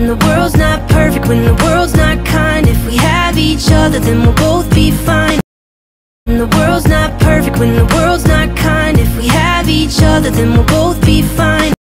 the world's not perfect, when the world's not kind. If we have each other, then we'll both be fine. When the world's not perfect, when the world's not kind. If we have each other, then we'll both